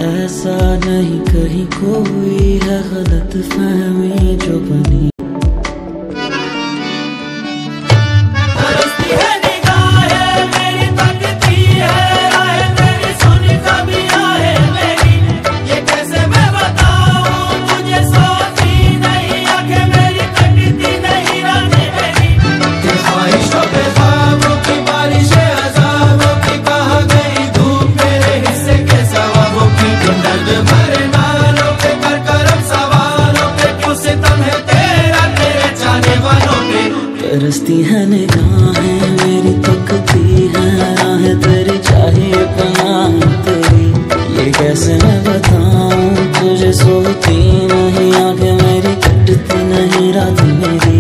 ऐसा नहीं कहीं कोई है गलत फहमी जो बनी। तरसती है निगाहें मेरी, तकती है राहें तेरी, चाहिए पनाह तेरी। ये कैसे मैं बताऊं तुझे, सोती नहीं आंखें मेरी, कटती नहीं रात मेरी।